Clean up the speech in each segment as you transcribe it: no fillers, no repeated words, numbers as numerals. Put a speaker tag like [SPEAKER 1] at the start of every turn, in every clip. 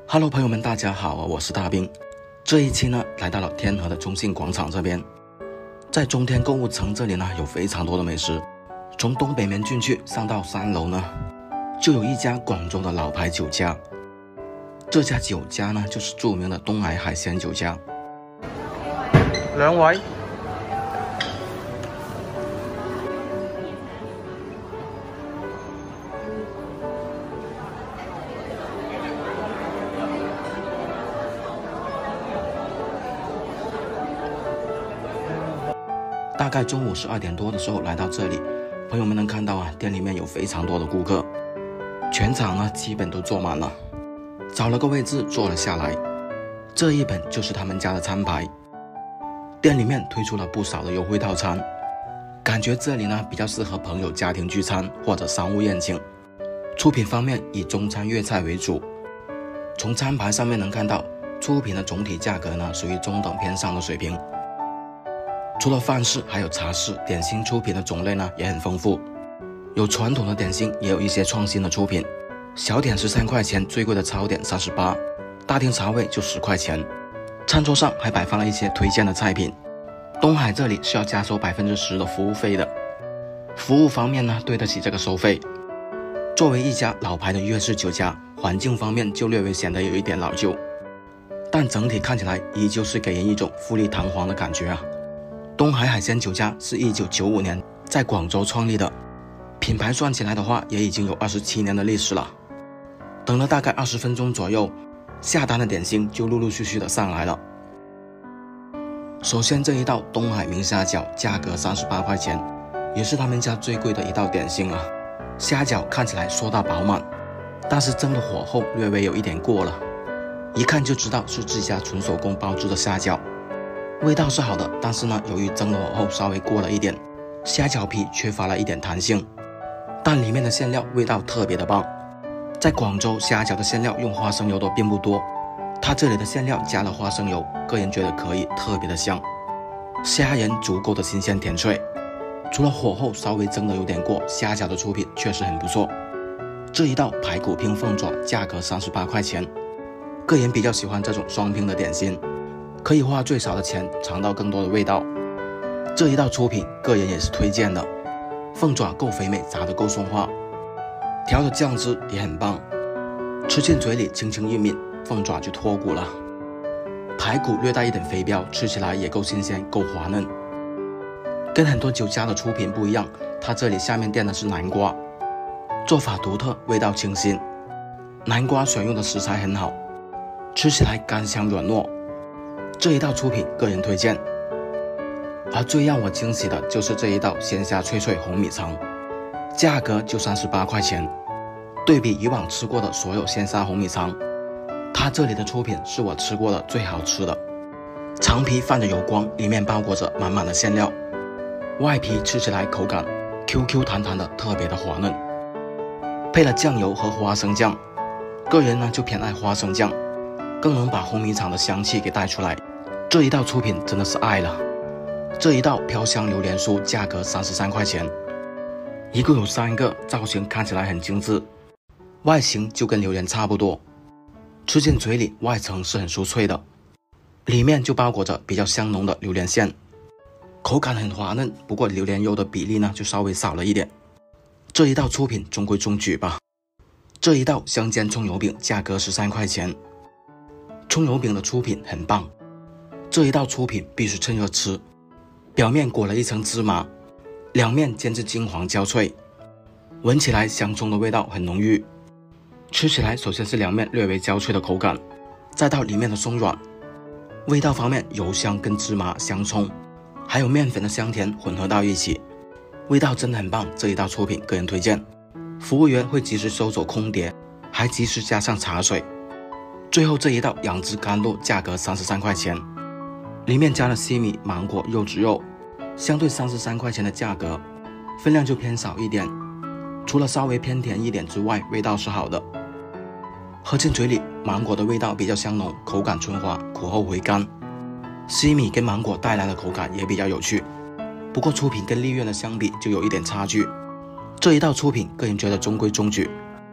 [SPEAKER 1] Hello， 朋友们，大家好啊，我是大兵。这一期呢，来到了天河的中信广场这边，在中天购物城这里呢，有非常多的美食。从东北门进去上到3楼呢，就有一家广州的老牌酒家。这家酒家呢，就是著名的东海海鲜酒家。
[SPEAKER 2] 2位。
[SPEAKER 1] 大概中午12点多的时候来到这里，朋友们能看到啊，店里面有非常多的顾客，全场呢基本都坐满了。找了个位置坐了下来，这一本就是他们家的餐牌。店里面推出了不少的优惠套餐，感觉这里呢比较适合朋友家庭聚餐或者商务宴请。出品方面以中餐粤菜为主，从餐牌上面能看到出品的总体价格呢属于中等偏上的水平。除了饭式还有茶式点心，出品的种类呢也很丰富，有传统的点心，也有一些创新的出品。小点13块钱，最贵的超点38，大厅茶位就10块钱。餐桌上还摆放了一些推荐的菜品。东海这里是要加收10%的服务费的，服务方面呢对得起这个收费。作为一家老牌的粤式酒家，环境方面就略微显得有一点老旧，但整体看起来依旧是给人一种富丽堂皇的感觉啊。东海海鲜酒家是1995年在广州创立的，品牌算起来的话也已经有27年的历史了。等了大概20分钟左右，下单的点心就陆陆续续的上来了。首先这一道东海明虾饺，价格38块钱，也是他们家最贵的一道点心啊。虾饺看起来硕大饱满，但是蒸的火候略微有一点过了，一看就知道是自家纯手工包制的虾饺。味道是好的，但是呢，由于蒸的火候稍微过了一点，虾饺皮缺乏了一点弹性，但里面的馅料味道特别的棒。在广州，虾饺的馅料用花生油的并不多，它这里的馅料加了花生油，个人觉得可以，特别的香。虾仁足够的新鲜甜脆，除了火候稍微蒸的有点过，虾饺的出品确实很不错。这一道排骨拼凤爪，价格38块钱，个人比较喜欢这种双拼的点心。可以花最少的钱尝到更多的味道。这一道出品个人也是推荐的，凤爪够肥美，炸得够松化，调的酱汁也很棒，吃进嘴里轻轻一抿，凤爪就脱骨了。排骨略带一点肥膘，吃起来也够新鲜，够滑嫩。跟很多酒家的出品不一样，它这里下面垫的是南瓜，做法独特，味道清新。南瓜选用的食材很好，吃起来干香软糯。这一道出品个人推荐。而最让我惊喜的就是这一道鲜虾脆脆红米肠，价格就38块钱。对比以往吃过的所有鲜虾红米肠，它这里的出品是我吃过的最好吃的。肠皮泛着油光，里面包裹着满满的馅料，外皮吃起来口感 QQ 弹弹的，特别的滑嫩。配了酱油和花生酱，个人呢就偏爱花生酱，更能把红米肠的香气给带出来。这一道出品真的是爱了。这一道飘香榴莲酥，价格33块钱，一共有3个，造型看起来很精致，外形就跟榴莲差不多，吃进嘴里外层是很酥脆的，里面就包裹着比较香浓的榴莲馅，口感很滑嫩，不过榴莲油的比例呢就稍微少了一点。这一道出品中规中矩吧。这一道香煎葱油饼，价格13块钱，葱油饼的出品很棒，这一道出品必须趁热吃，表面裹了一层芝麻，两面煎至金黄焦脆，闻起来香葱的味道很浓郁，吃起来首先是两面略微焦脆的口感，再到里面的松软，味道方面油香跟芝麻香葱还有面粉的香甜混合到一起，味道真的很棒。这一道出品个人推荐，服务员会及时收走空碟，还及时加上茶水。最后这一道杨枝甘露，价格33块钱，里面加了西米、芒果、柚子肉，相对33块钱的价格，分量就偏少一点，除了稍微偏甜一点之外，味道是好的。喝进嘴里，芒果的味道比较香浓，口感醇滑，苦后回甘。西米跟芒果带来的口感也比较有趣，不过出品跟丽苑的相比就有一点差距。这一道出品个人觉得中规中矩。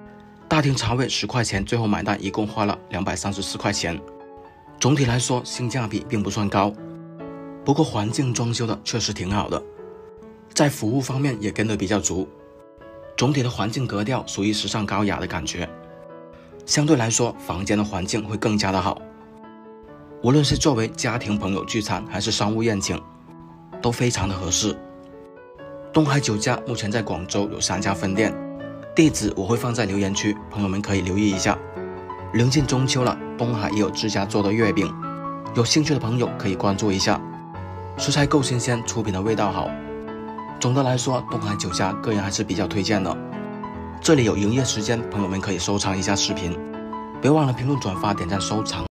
[SPEAKER 1] 大厅茶位10块钱，最后买单一共花了234块钱。总体来说性价比并不算高，不过环境装修的确实挺好的，在服务方面也跟得比较足，总体的环境格调属于时尚高雅的感觉。相对来说房间的环境会更加的好，无论是作为家庭朋友聚餐还是商务宴请都非常的合适。东海酒家目前在广州有3家分店，地址我会放在留言区，朋友们可以留意一下。临近中秋了，东海也有自家做的月饼，有兴趣的朋友可以关注一下。食材够新鲜，出品的味道好。总的来说，东海酒家个人还是比较推荐的。这里有营业时间，朋友们可以收藏一下视频，别忘了评论、转发、点赞、收藏。